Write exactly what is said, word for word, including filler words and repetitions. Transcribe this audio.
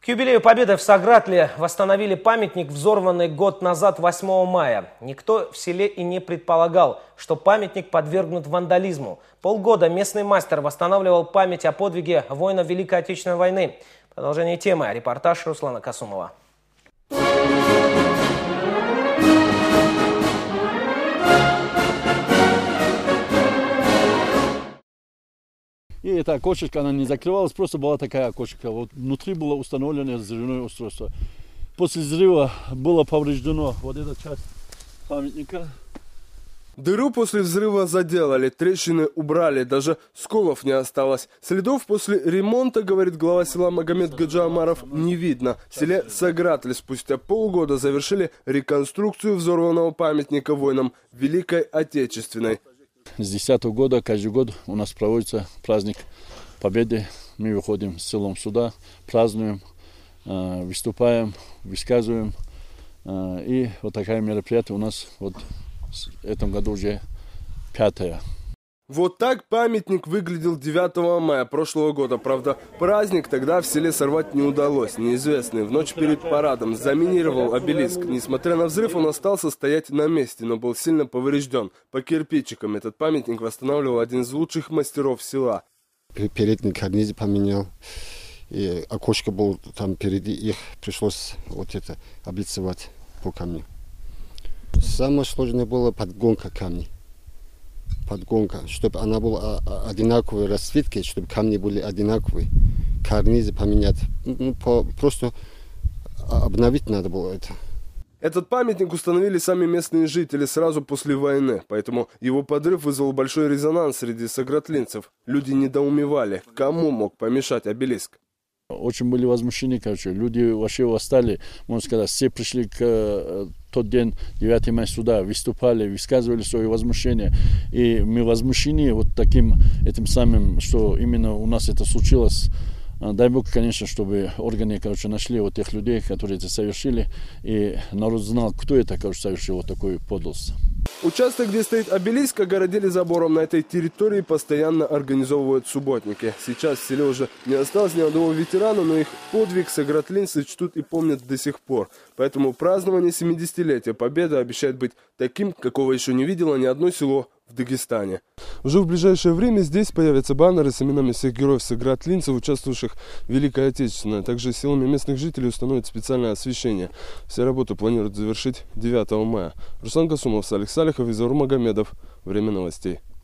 К юбилею Победы в Сагратле восстановили памятник, взорванный год назад, восьмого мая. Никто в селе и не предполагал, что памятник подвергнут вандализму. Полгода местный мастер восстанавливал память о подвиге воинов Великой Отечественной войны. Продолжение темы. Репортаж Руслана Касумова. И эта окошечко, она не закрывалась, просто была такая окошечко. Вот внутри было установлено взрывное устройство. После взрыва было повреждено вот эта часть памятника. Дыру после взрыва заделали, трещины убрали, даже сколов не осталось. Следов после ремонта, говорит глава села Магомед Гаджи Омаров, не видно. В селе Сагратле спустя полгода завершили реконструкцию взорванного памятника воинам Великой Отечественной. С десятого года каждый год у нас проводится праздник Победы. Мы выходим с селом сюда, празднуем, выступаем, высказываем. И вот такое мероприятие у нас вот в этом году уже пятое. Вот так памятник выглядел девятого мая прошлого года. Правда, праздник тогда в селе сорвать не удалось. Неизвестный в ночь перед парадом заминировал обелиск. Несмотря на взрыв, он остался стоять на месте, но был сильно поврежден. По кирпичикам этот памятник восстанавливал один из лучших мастеров села. Передний карниз поменял. И окошко было там впереди, их пришлось вот это облицевать по камню. Самое сложное было подгонка камней. Подгонка, чтобы она была одинаковой расцветки, чтобы камни были одинаковые, карнизы поменять. Ну, по, просто обновить надо было это. Этот памятник установили сами местные жители сразу после войны, поэтому его подрыв вызвал большой резонанс среди сагратлинцев. Люди недоумевали, кому мог помешать обелиск. Очень были возмущены, короче, люди вообще восстали, можно сказать, все пришли к э, тот день, девятого мая сюда, выступали, высказывали свои возмущения. И мы возмущены вот таким, этим самым, что именно у нас это случилось. Дай Бог, конечно, чтобы органы, короче, нашли вот тех людей, которые это совершили, и народ знал, кто это, короче, совершил вот такую подлость. Участок, где стоит обелиск, огородили забором. На этой территории постоянно организовывают субботники. Сейчас в селе уже не осталось ни одного ветерана, но их подвиг сагратлинцы чтут и помнят до сих пор. Поэтому празднование семидесятилетия Победы обещает быть таким, какого еще не видело ни одно село в Дагестане. Уже в ближайшее время здесь появятся баннеры с именами всех героев-сагратлинцев, участвовавших в Великой Отечественной. Также силами местных жителей установят специальное освещение. Все работы планируют завершить девятого мая. Руслан Касумов, Салих Салихов и Заур Магомедов. Время новостей.